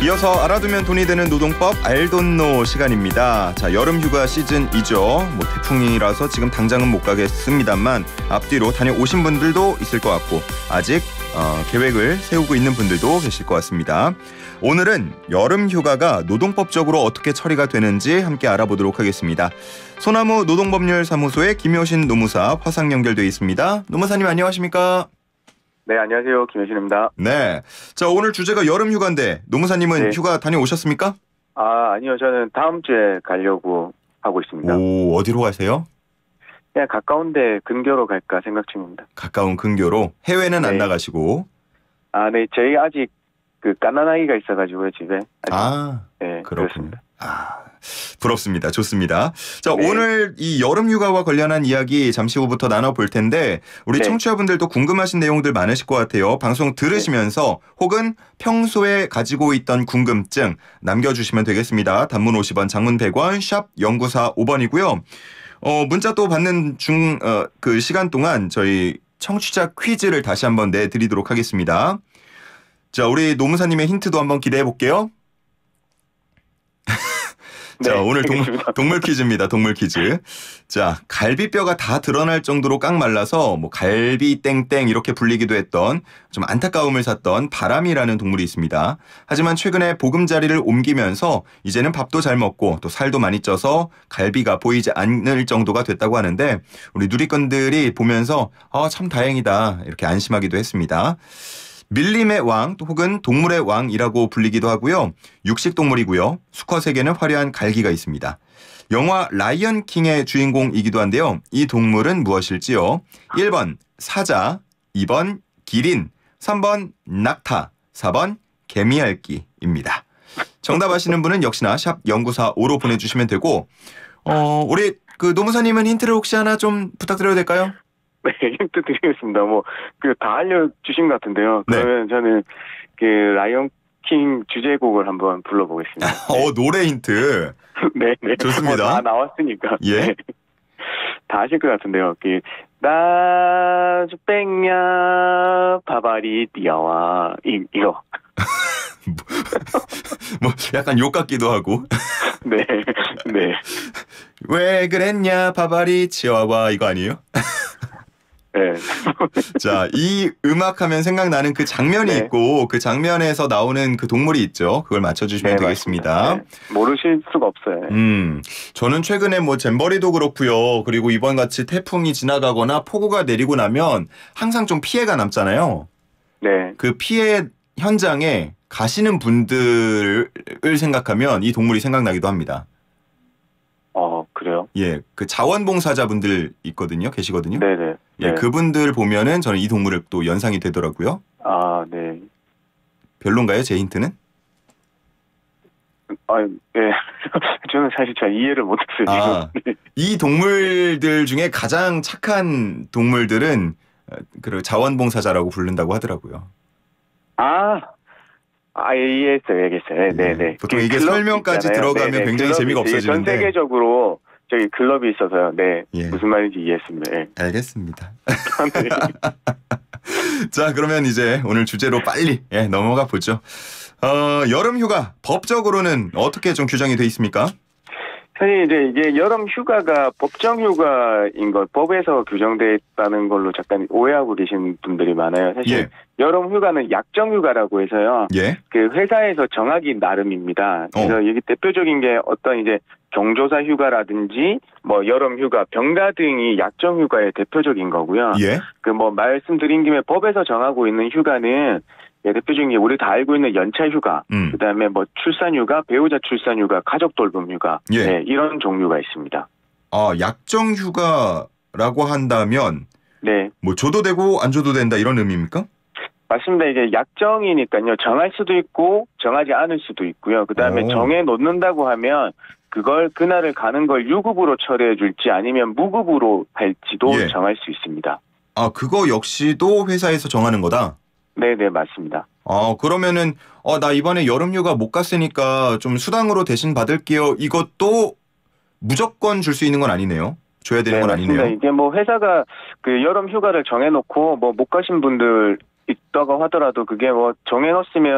이어서 알아두면 돈이 되는 노동법 알돈노 시간입니다. 자, 여름휴가 시즌이죠. 뭐 태풍이라서 지금 당장은 못 가겠습니다만 앞뒤로 다녀오신 분들도 있을 것 같고 아직 계획을 세우고 있는 분들도 계실 것 같습니다. 오늘은 여름휴가가 노동법적으로 어떻게 처리가 되는지 함께 알아보도록 하겠습니다. 소나무 노동법률사무소의 김효신 노무사 화상 연결되어 있습니다. 노무사님 안녕하십니까? 네, 안녕하세요. 김효신입니다. 네. 자, 오늘 주제가 여름휴가인데 노무사님은 휴가 다녀오셨습니까? 아니요. 저는 다음 주에 가려고 하고 있습니다. 오, 어디로 가세요? 그냥 가까운데 근교로 갈까 생각 중입니다. 가까운 근교로? 해외는 안 나가시고? 네. 저희 아직 갓난아기가 있어가지고요, 집에. 네, 그렇군요. 그렇습니다. 부럽습니다. 좋습니다. 자, 오늘 이 여름휴가와 관련한 이야기 잠시 후부터 나눠볼 텐데 우리 청취자분들도 궁금하신 내용들 많으실 것 같아요. 방송 들으시면서 혹은 평소에 가지고 있던 궁금증 남겨주시면 되겠습니다. 단문 50원, 장문 100원, 샵 0945번이고요. 문자 또 받는 그 시간 동안 저희 청취자 퀴즈를 다시 한번 내드리도록 하겠습니다. 자, 우리 노무사님의 힌트도 한번 기대해 볼게요. 자, 오늘 동물 퀴즈입니다. 동물 퀴즈. 자, 갈비뼈가 다 드러날 정도로 깡 말라서 뭐 갈비 땡땡 이렇게 불리기도 했던 좀 안타까움을 샀던 바람이라는 동물이 있습니다. 하지만 최근에 보금자리를 옮기면서 이제는 밥도 잘 먹고 또 살도 많이 쪄서 갈비가 보이지 않을 정도가 됐다고 하는데 우리 누리꾼들이 보면서 참 다행이다 이렇게 안심하기도 했습니다. 밀림의 왕 혹은 동물의 왕이라고 불리기도 하고요. 육식동물이고요. 수컷에게는 화려한 갈기가 있습니다. 영화 라이언 킹의 주인공이기도 한데요. 이 동물은 무엇일지요? 1번 사자, 2번 기린, 3번 낙타, 4번 개미핥기입니다. 정답 아시는 분은 역시나 샵 0945로 보내주시면 되고 우리 노무사님은 힌트를 혹시 하나 좀 부탁드려도 될까요? 네, 힌트 드리겠습니다. 다 알려주신 것 같은데요. 그러면 저는 라이언킹 주제곡을 한번 불러보겠습니다. 노래 힌트. 네. 좋습니다. 다 나왔으니까. 예. 네. 다 아실 것 같은데요. 나주뺑냐 바바리 뛰어와 이거. 뭐 약간 욕 같기도 하고. 네. 왜 그랬냐 바바리 치와와 이거 아니에요? 네. 자, 이 음악하면 생각나는 그 장면이 있고 그 장면에서 나오는 그 동물이 있죠. 그걸 맞춰주시면 되겠습니다. 네. 모르실 수가 없어요. 저는 최근에 뭐 잼버리도 그렇고요. 그리고 이번 같이 태풍이 지나가거나 폭우가 내리고 나면 항상 좀 피해가 남잖아요. 네. 그 피해 현장에 가시는 분들을 생각하면 이 동물이 생각나기도 합니다. 그래요? 예, 그 자원봉사자분들 계시거든요. 네네. 예, 그분들 보면은 저는 이 동물을 또 연상이 되더라고요. 네. 별론가요, 제 힌트는? 네. 저는 사실 잘 이해를 못했어요, 지금. 이 동물들 중에 가장 착한 동물들은 자원봉사자라고 부른다고 하더라고요. 이해했어요. 네네. 보통 이게 설명까지 들어가면 굉장히 재미가 없어지는데. 전 세계적으로 저기 클럽이 있어서요. 네. 예. 무슨 말인지 이해했습니다. 네. 알겠습니다. 자, 그러면 이제 오늘 주제로 빨리 넘어가 보죠. 여름휴가 법적으로는 어떻게 좀 규정이 돼 있습니까? 사실 이게 여름 휴가가 법정 휴가인 걸 법에서 규정돼 있다는 걸로 잠깐 오해하고 계신 분들이 많아요. 사실 여름 휴가는 약정 휴가라고 해서요. 그 회사에서 정하기 나름입니다. 그래서 이게 대표적인 게 어떤 이제 경조사 휴가라든지 뭐 여름 휴가, 병가 등이 약정 휴가의 대표적인 거고요. 말씀드린 김에 법에서 정하고 있는 휴가는 대표적인 게 우리 다 알고 있는 연차 휴가, 그다음에 뭐 출산 휴가, 배우자 출산 휴가, 가족 돌봄 휴가, 이런 종류가 있습니다. 약정 휴가라고 한다면 뭐 줘도 되고 안 줘도 된다 이런 의미입니까? 맞습니다. 이게 약정이니까요. 정할 수도 있고 정하지 않을 수도 있고요. 그다음에 정해 놓는다고 하면 그날을 가는 걸 유급으로 처리해 줄지 아니면 무급으로 할지도 정할 수 있습니다. 그거 역시도 회사에서 정하는 거다? 네네, 맞습니다. 그러면은 나 이번에 여름휴가 못 갔으니까 좀 수당으로 대신 받을게요. 이것도 무조건 줄 수 있는 건 아니네요. 줘야 되는 건 맞습니다. 아니네요. 이게 뭐 회사가 여름휴가를 정해놓고 뭐 못 가신 분들 있다고 하더라도 그게 뭐 정해놓으면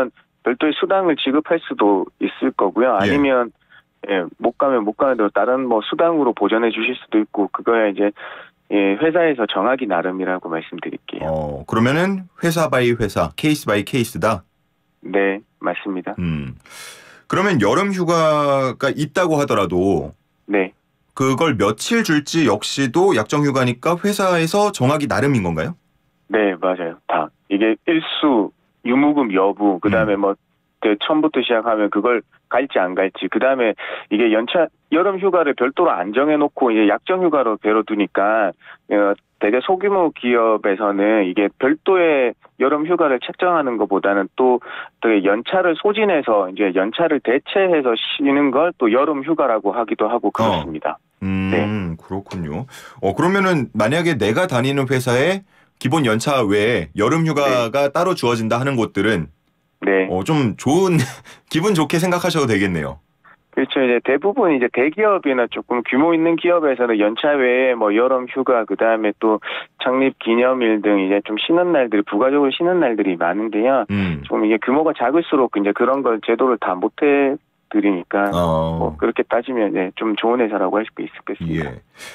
별도의 수당을 지급할 수도 있을 거고요. 아니면 못 가면 못 가는 대로 다른 뭐 수당으로 보전해 주실 수도 있고 그거야 이제 회사에서 정하기 나름이라고 말씀드릴게요. 그러면은 회사 바이 회사, 케이스 바이 케이스다. 네, 맞습니다. 그러면 여름 휴가가 있다고 하더라도 네. 그걸 며칠 줄지 역시도 약정 휴가니까 회사에서 정하기 나름인 건가요? 네, 맞아요. 다. 이게 일수, 유무금 여부, 그 다음에 뭐, 처음부터 시작하면 그걸 갈지 안 갈지, 그 다음에 이게 여름 휴가를 별도로 안 정해놓고 이제 약정 휴가로 배뤄두니까, 되게 소규모 기업에서는 이게 별도의 여름 휴가를 책정하는 것보다는 또 되게 연차를 소진해서 이제 연차를 대체해서 쉬는 걸 또 여름 휴가라고 하기도 하고 그렇습니다. 네. 그렇군요. 그러면은 만약에 내가 다니는 회사에 기본 연차 외에 여름 휴가가 따로 주어진다 하는 곳들은 좀 좋은 기분 좋게 생각하셔도 되겠네요. 그렇죠. 이제 대부분 이제 대기업이나 조금 규모 있는 기업에서는 연차 외에 뭐 여름 휴가, 그 다음에 또 창립 기념일 등 이제 좀 쉬는 날들이 부가적으로 쉬는 날들이 많은데요. 좀 이게 규모가 작을수록 이제 그런 걸 제도를 다 못해 드리니까 뭐 그렇게 따지면 좀 좋은 회사라고 할 수 있겠습니다.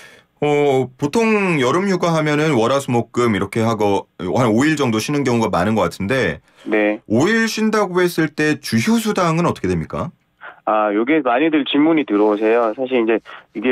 보통 여름 휴가 하면은 월화수목금 이렇게 하고 한 5일 정도 쉬는 경우가 많은 것 같은데 5일 쉰다고 했을 때 주휴수당은 어떻게 됩니까? 요게 많이들 질문이 들어오세요. 사실 이제 이게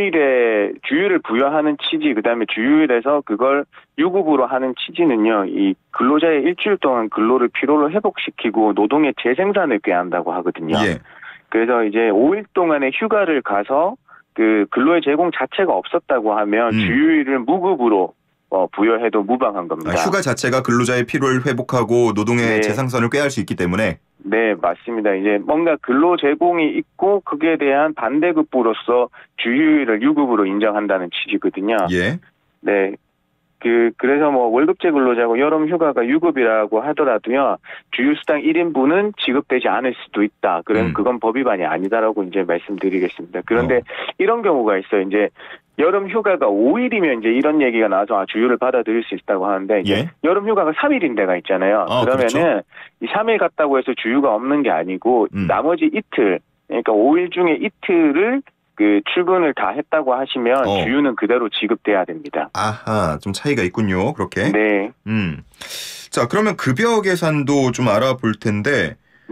주휴를 부여하는 취지, 그 다음에 주휴일에서 그걸 유급으로 하는 취지는요, 이 근로자의 일주일 동안 근로를 피로를 회복시키고 노동의 재생산을 꾀한다고 하거든요. 그래서 이제 5일 동안의 휴가를 가서 그 근로의 제공 자체가 없었다고 하면 주휴일을 무급으로 부여해도 무방한 겁니다. 휴가 자체가 근로자의 피로를 회복하고 노동의 재생산을 꾀할 수 있기 때문에. 네, 맞습니다. 이제 뭔가 근로 제공이 있고 그에 대한 반대급부로서 주휴일을 유급으로 인정한다는 취지거든요. 네. 그래서 뭐 월급제 근로자고 여름 휴가가 유급이라고 하더라도요, 주휴수당 1인분은 지급되지 않을 수도 있다. 그건 법 위반이 아니다라고 이제 말씀드리겠습니다. 그런데 이런 경우가 있어요. 이제 여름 휴가가 5일이면 이제 이런 얘기가 나와서 주휴를 받아들일 수 있다고 하는데 여름 휴가가 3일인 데가 있잖아요. 그러면은 이 3일 갔다고 해서 주휴가 없는 게 아니고 나머지 이틀, 그러니까 5일 중에 이틀을 출근을 다 했다고 하시면 주휴는 그대로 지급돼야 됩니다. 아하, 좀 차이가 있군요. 그렇게. 네. 자, 그러면 급여 계산도 좀 알아볼 텐데.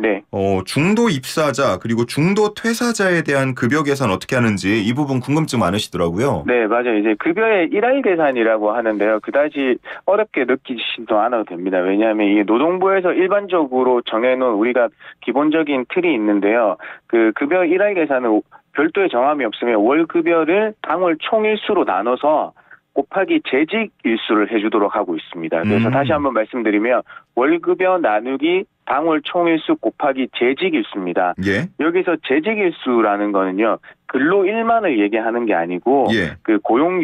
중도 입사자 그리고 중도 퇴사자에 대한 급여 계산 어떻게 하는지 이 부분 궁금증 많으시더라고요. 네, 맞아요. 이제 급여의 일할 계산이라고 하는데요. 그다지 어렵게 느끼지도 않아도 됩니다. 왜냐하면 이게 노동부에서 일반적으로 정해놓은 우리가 기본적인 틀이 있는데요. 그 급여 일할 계산은 별도의 정함이 없으면 월 급여를 당월 총일수로 나눠서 곱하기 재직 일수를 해주도록 하고 있습니다. 그래서 다시 한번 말씀드리면 월급여 나누기 당월 총일수 곱하기 재직일수입니다. 여기서 재직일수라는 거는요, 근로일만을 얘기하는 게 아니고 그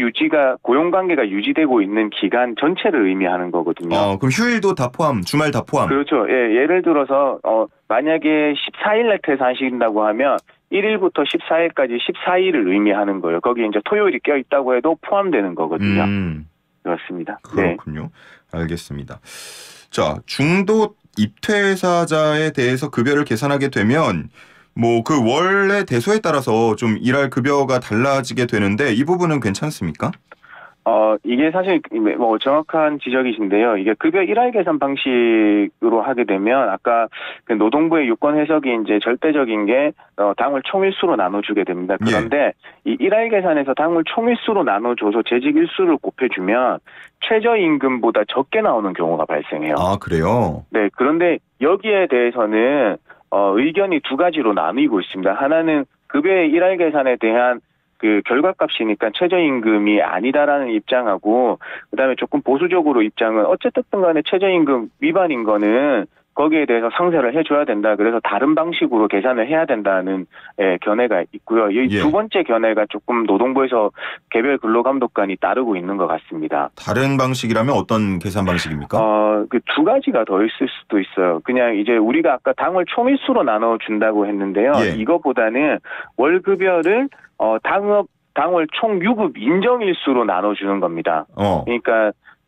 고용관계가 유지되고 있는 기간 전체를 의미하는 거거든요. 그럼 휴일도 다 포함, 주말 다 포함. 그렇죠. 예를 들어서 만약에 14일 날 퇴사하신다고 하면 1일부터 14일까지 14일을 의미하는 거예요. 거기에 이제 토요일이 껴있다고 해도 포함되는 거거든요. 그렇습니다. 그렇군요. 알겠습니다. 자, 중도 입퇴사자에 대해서 급여를 계산하게 되면 뭐 그 원래 대소에 따라서 좀 일할 급여가 달라지게 되는데 이 부분은 괜찮습니까? 이게 사실 뭐 정확한 지적이신데요. 이게 급여 일할 계산 방식으로 하게 되면 아까 그 노동부의 유권 해석이 이제 절대적인 게 당월 총일수로 나눠주게 됩니다. 그런데 이 일할 계산에서 당월 총일수로 나눠줘서 재직 일수를 곱해주면 최저임금보다 적게 나오는 경우가 발생해요. 그래요? 네. 그런데 여기에 대해서는 의견이 두 가지로 나뉘고 있습니다. 하나는 급여의 일할 계산에 대한 그 결과값이니까 최저임금이 아니다라는 입장하고, 그다음에 조금 보수적으로 입장은 어쨌든 간에 최저임금 위반인 거는 거기에 대해서 상세를 해줘야 된다. 그래서 다른 방식으로 계산을 해야 된다는 견해가 있고요. 이 두 번째 견해가 조금 노동부에서 개별 근로감독관이 따르고 있는 것 같습니다. 다른 방식이라면 어떤 계산 방식입니까? 그 두 가지가 더 있을 수도 있어요. 그냥 이제 우리가 아까 당월 총일수로 나눠준다고 했는데요. 이거보다는 월급여를 당월 총유급 인정일수로 나눠주는 겁니다. 그러니까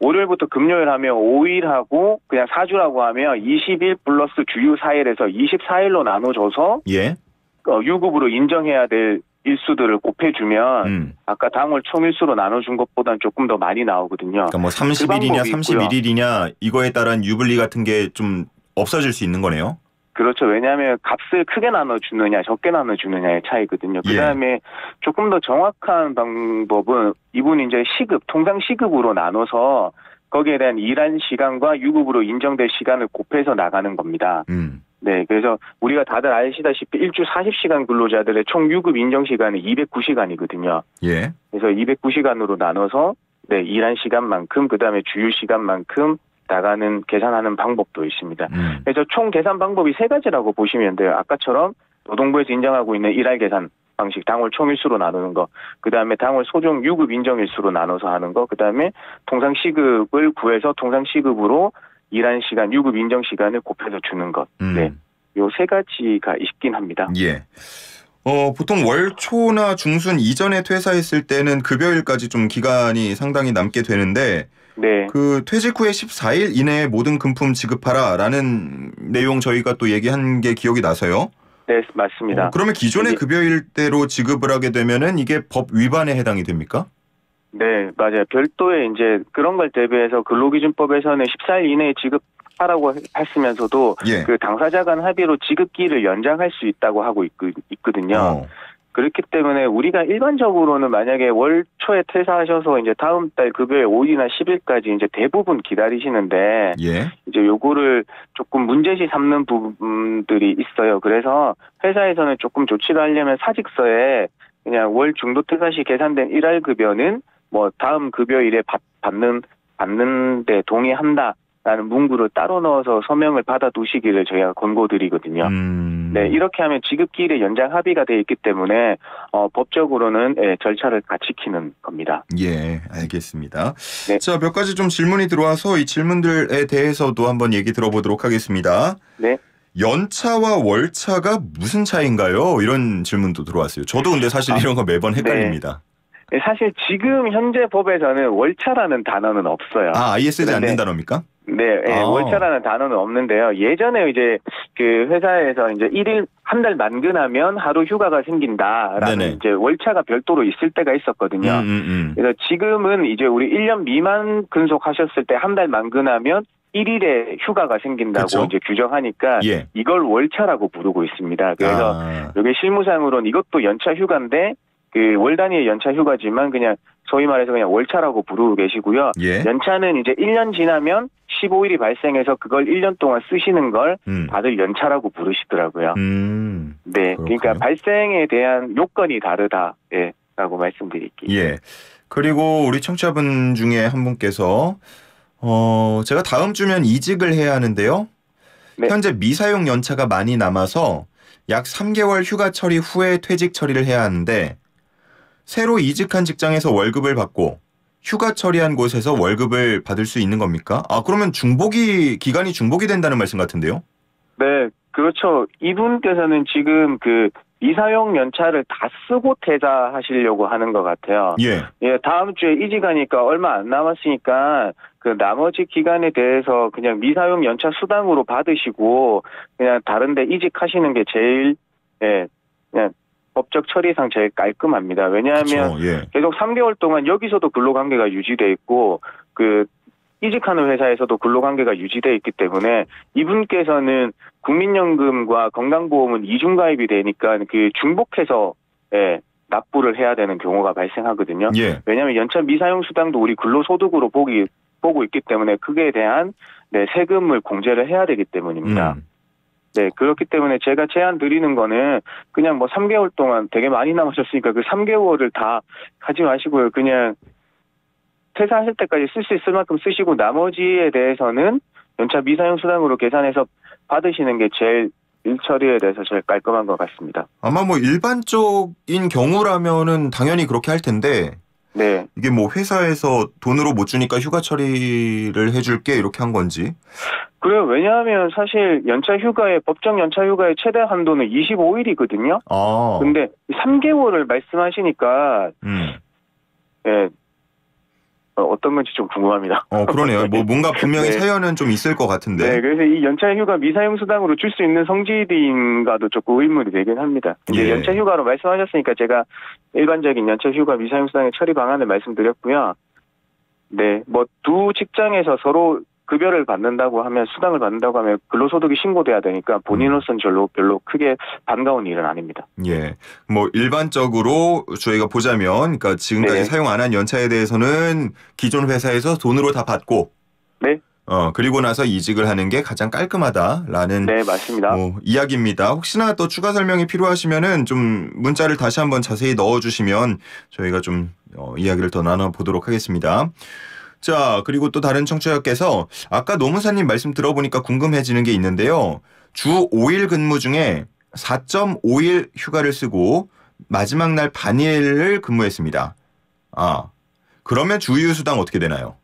월요일부터 금요일 하면 5일 하고 그냥 4주라고 하면 20일 플러스 주휴 4일에서 24일로 나눠줘서 예. 유급으로 인정해야 될 일수들을 곱해주면 아까 당월 총일수로 나눠준 것보다는 조금 더 많이 나오거든요. 그러니까 뭐 30일이냐 31일이냐 이거에 따른 유불리 같은 게 좀 없어질 수 있는 거네요. 그렇죠. 왜냐하면 값을 크게 나눠주느냐 적게 나눠주느냐의 차이거든요. 그다음에 예. 조금 더 정확한 방법은 이분이 이제 통상 시급으로 나눠서 거기에 대한 일한 시간과 유급으로 인정될 시간을 곱해서 나가는 겁니다. 네, 그래서 우리가 다들 아시다시피 일주 40시간 근로자들의 총 유급 인정 시간이 209시간이거든요. 예. 그래서 209시간으로 나눠서 네, 일한 시간만큼 그다음에 주휴 시간만큼 나가는 계산하는 방법도 있습니다. 그래서 총 계산 방법이 3가지라고 보시면 돼요. 아까처럼 노동부에서 인정하고 있는 일할 계산 방식, 당월 총일수로 나누는 거, 그 다음에 당월 소정 유급 인정일수로 나눠서 하는 거, 그 다음에 통상 시급을 구해서 통상 시급으로 일한 시간, 유급 인정 시간을 곱해서 주는 것. 네, 요 3가지가 있긴 합니다. 예. 보통 월 초나 중순 이전에 퇴사했을 때는 급여일까지 좀 기간이 상당히 남게 되는데, 네. 그 퇴직 후에 14일 이내에 모든 금품 지급하라라는 내용 저희가 또 얘기한 게 기억이 나서요. 네, 맞습니다. 그러면 기존의 급여일대로 지급을 하게 되면은 이게 법 위반에 해당이 됩니까? 네, 맞아요. 별도의 이제 그런 걸 대비해서 근로기준법에서는 14일 이내에 지급하라고 했으면서도 예. 그 당사자 간 합의로 지급기일을 연장할 수 있다고 하고 있거든요. 그렇기 때문에 우리가 일반적으로는 만약에 월 초에 퇴사하셔서 이제 다음 달 급여일 5일이나 10일까지 이제 대부분 기다리시는데 예. 이제 요거를 조금 문제시 삼는 부분들이 있어요. 그래서 회사에서는 조금 조치를 하려면 사직서에 그냥 월 중도 퇴사 시 계산된 일할 급여는 뭐 다음 급여일에 받는데 동의한다라는 문구를 따로 넣어서 서명을 받아두시기를 저희가 권고드리거든요. 네, 이렇게 하면 지급기일의 연장 합의가 돼 있기 때문에 법적으로는 절차를 다 지키는 겁니다. 예, 알겠습니다. 네. 자, 몇 가지 좀 질문이 들어와서 이 질문들에 대해서도 한번 얘기 들어보도록 하겠습니다. 네. 연차와 월차가 무슨 차이인가요? 이런 질문도 들어왔어요. 저도 근데 사실 이런 거 매번 헷갈립니다. 네. 사실 지금 현재 법에서는 월차라는 단어는 없어요. 아예 쓰지 않는 단어입니까? 네, 월차라는 단어는 없는데요. 예전에 이제 그 회사에서 이제 한 달 만근하면 하루 휴가가 생긴다라는 네네. 이제 월차가 별도로 있을 때가 있었거든요. 그래서 지금은 이제 우리 1년 미만 근속하셨을 때 한 달 만근하면 1일에 휴가가 생긴다고 그쵸? 이제 규정하니까 예. 이걸 월차라고 부르고 있습니다. 그래서 이게 실무상으로는 이것도 연차 휴가인데 그 월 단위의 연차 휴가지만 그냥 소위 말해서 그냥 월차라고 부르고 계시고요. 예. 연차는 이제 1년 지나면 15일이 발생해서 그걸 1년 동안 쓰시는 걸 다들 연차라고 부르시더라고요. 네, 그렇군요. 그러니까 발생에 대한 요건이 다르다, 라고 말씀드릴게요. 예. 그리고 우리 청취자분 중에 한 분께서 제가 다음 주면 이직을 해야 하는데요. 네. 현재 미사용 연차가 많이 남아서 약 3개월 휴가 처리 후에 퇴직 처리를 해야 하는데 새로 이직한 직장에서 월급을 받고 휴가 처리한 곳에서 월급을 받을 수 있는 겁니까? 그러면 기간이 중복이 된다는 말씀 같은데요? 네, 그렇죠. 이분께서는 지금 그 미사용 연차를 다 쓰고 퇴사하시려고 하는 것 같아요. 예. 다음 주에 이직하니까 얼마 안 남았으니까 그 나머지 기간에 대해서 그냥 미사용 연차 수당으로 받으시고 그냥 다른데 이직하시는 게 제일 그냥 법적 처리상 제일 깔끔합니다. 왜냐하면 그쵸, 계속 3개월 동안 여기서도 근로관계가 유지돼 있고 그 이직하는 회사에서도 근로관계가 유지돼 있기 때문에 이분께서는 국민연금과 건강보험은 이중가입이 되니까 그 중복해서 납부를 해야 되는 경우가 발생하거든요. 예. 왜냐하면 연차 미사용 수당도 우리 근로소득으로 보고 있기 때문에 그에 대한 세금을 공제를 해야 되기 때문입니다. 네, 그렇기 때문에 제가 제안 드리는 거는 그냥 뭐 3개월 동안 되게 많이 남으셨으니까 그 3개월을 다 하지 마시고요. 그냥 퇴사하실 때까지 쓸 수 있을 만큼 쓰시고 나머지에 대해서는 연차 미사용 수당으로 계산해서 받으시는 게 제일 일 처리에 대해서 제일 깔끔한 것 같습니다. 아마 뭐 일반적인 경우라면은 당연히 그렇게 할 텐데 네. 이게 뭐 회사에서 돈으로 못 주니까 휴가 처리를 해줄게 이렇게 한 건지. 그래요. 왜냐하면 사실 법정 연차 휴가의 최대 한도는 25일이거든요. 근데 3개월을 말씀하시니까 어떤 건지 좀 궁금합니다. 그러네요. 뭐 뭔가 분명히 네. 사연은 좀 있을 것 같은데. 네, 그래서 이 연차휴가 미사용수당으로 줄 수 있는 성질인가도 조금 의문이 되긴 합니다. 이제 예. 연차휴가로 말씀하셨으니까 제가 일반적인 연차휴가 미사용수당의 처리 방안을 말씀드렸고요. 네, 뭐 두 직장에서 서로 급여를 받는다고 하면 수당을 받는다고 하면 근로소득이 신고돼야 되니까 본인으로서는 별로 크게 반가운 일은 아닙니다. 예. 뭐 일반적으로 저희가 보자면 그러니까 지금까지 네. 사용 안 한 연차에 대해서는 기존 회사에서 돈으로 다 받고 네. 그리고 나서 이직을 하는 게 가장 깔끔하다라는 네, 맞습니다. 이야기입니다. 혹시나 또 추가 설명이 필요하시면은 좀 문자를 다시 한번 자세히 넣어주시면 저희가 좀 이야기를 더 나눠보도록 하겠습니다. 자, 그리고 또 다른 청취자께서 아까 노무사님 말씀 들어보니까 궁금해지는 게 있는데요. 주 5일 근무 중에 4.5일 휴가를 쓰고 마지막 날 반일을 근무했습니다. 그러면 주휴수당 어떻게 되나요?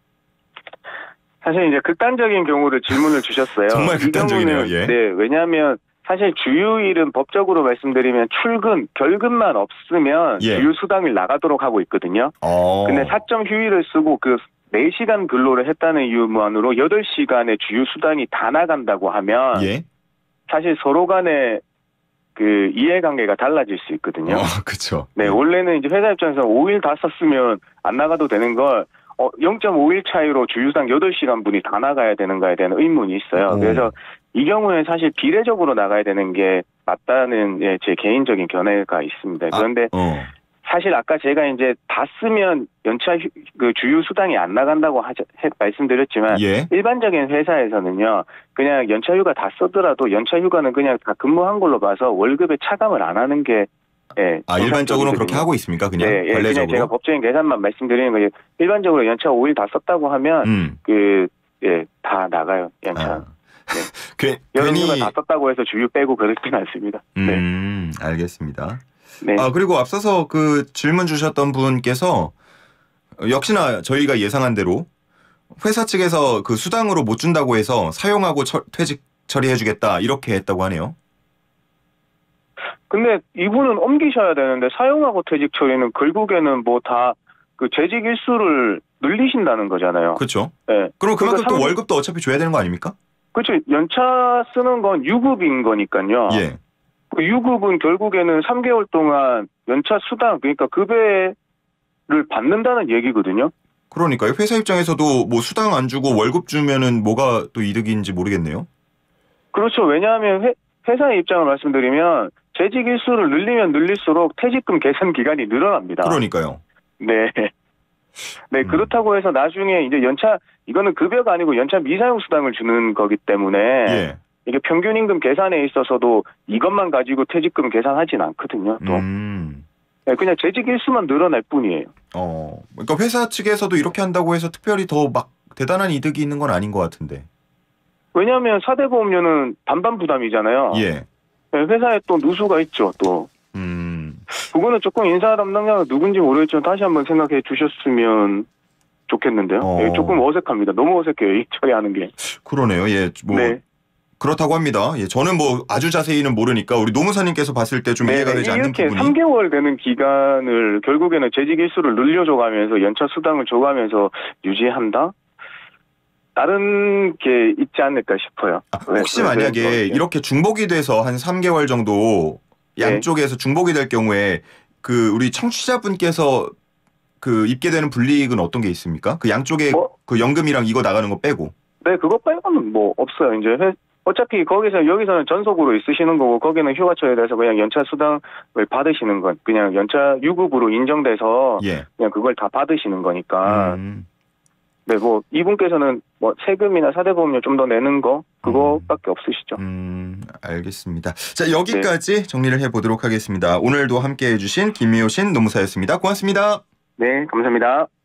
사실 이제 극단적인 경우를 질문을 주셨어요. 정말 극단적이네요. 예. 네, 왜냐하면 사실 주휴일은 법적으로 말씀드리면 출근, 결근만 없으면 예. 주휴수당을 나가도록 하고 있거든요. 근데 4점 휴일을 쓰고 그 4시간 근로를 했다는 이유만으로 8시간의 주휴수당이 다 나간다고 하면 예. 사실 서로 간에 그 이해관계가 달라질 수 있거든요. 그렇죠. 네, 원래는 이제 회사 입장에서 5일 다 썼으면 안 나가도 되는 걸 0.5일 차이로 주휴수당 8시간 분이 다 나가야 되는가에 대한 의문이 있어요. 그래서 이 경우에 사실 비례적으로 나가야 되는 게 맞다는 제 개인적인 견해가 있습니다. 그런데 사실 아까 제가 이제 다 쓰면 연차 그 주휴수당이 안 나간다고 말씀드렸지만 예. 일반적인 회사에서는요. 그냥 연차휴가 다 쓰더라도 연차휴가는 그냥 다 근무한 걸로 봐서 월급에 차감을 안 하는 게 일반적으로 그렇게 하고 있습니까? 그냥 관례적으로? 그냥 제가 법적인 계산만 말씀드리는 거예요. 일반적으로 연차 5일 다 썼다고 하면 다 나가요. 연차. 여름휴가 다 썼다고 해서 주휴 빼고 그렇지는 않습니다. 알겠습니다. 네. 그리고 앞서서 그 질문 주셨던 분께서 역시나 저희가 예상한 대로 회사 측에서 그 수당으로 못 준다고 해서 사용하고 퇴직 처리해주겠다 이렇게 했다고 하네요. 근데 이분은 옮기셔야 되는데 사용하고 퇴직 처리는 결국에는 뭐 다 그 재직 일수를 늘리신다는 거잖아요. 그렇죠. 네. 그럼 그만큼 또 월급도 어차피 줘야 되는 거 아닙니까? 그렇죠. 연차 쓰는 건 유급인 거니까요. 예. 그 유급은 결국에는 3개월 동안 연차 수당 그러니까 급여를 받는다는 얘기거든요. 그러니까요. 회사 입장에서도 뭐 수당 안 주고 월급 주면은 뭐가 또 이득인지 모르겠네요. 그렇죠. 왜냐하면 회사의 입장을 말씀드리면 재직 일수를 늘리면 늘릴수록 퇴직금 계산 기간이 늘어납니다. 그러니까요. 네. 네, 그렇다고 해서 나중에 이제 이거는 급여가 아니고 연차 미사용 수당을 주는 거기 때문에 이게 평균 임금 계산에 있어서도 이것만 가지고 퇴직금 계산하진 않거든요. 또. 네, 그냥 재직 일수만 늘어날 뿐이에요. 그러니까 회사 측에서도 이렇게 한다고 해서 특별히 더 막 대단한 이득이 있는 건 아닌 것 같은데. 왜냐하면 4대 보험료는 반반 부담이잖아요. 예. 네, 회사에 또 누수가 있죠, 또. 그거는 조금 인사 담당자가 누군지 모르겠지만 다시 한번 생각해 주셨으면 좋겠는데요. 조금 어색합니다. 너무 어색해요, 이 처리하는 게. 그러네요. 예, 그렇다고 합니다. 예, 저는 뭐 아주 자세히는 모르니까 우리 노무사님께서 봤을 때 좀 이해가 되지 않는 부분이. 이렇게 3개월 되는 기간을 결국에는 재직 일수를 늘려줘가면서 연차 수당을 줘가면서 유지한다? 다른 게 있지 않을까 싶어요. 혹시 만약에 이렇게 중복이 돼서 한 3개월 정도 양쪽에서 중복이 될 경우에 그 우리 청취자분께서 그 입게 되는 불이익은 어떤 게 있습니까? 그 양쪽에 그 연금이랑 이거 나가는 거 빼고. 네, 그거 빼고는 뭐 없어요. 이제 어차피 여기서는 전속으로 있으시는 거고 거기는 휴가철에 대해서 그냥 연차 수당을 받으시는 건 그냥 연차 유급으로 인정돼서 그냥 그걸 다 받으시는 거니까. 네, 뭐 이분께서는 뭐 세금이나 4대 보험료 좀 더 내는 거 그거밖에 없으시죠. 알겠습니다. 자, 여기까지 정리를 해보도록 하겠습니다. 오늘도 함께해 주신 김미호신 노무사였습니다. 고맙습니다. 네, 감사합니다.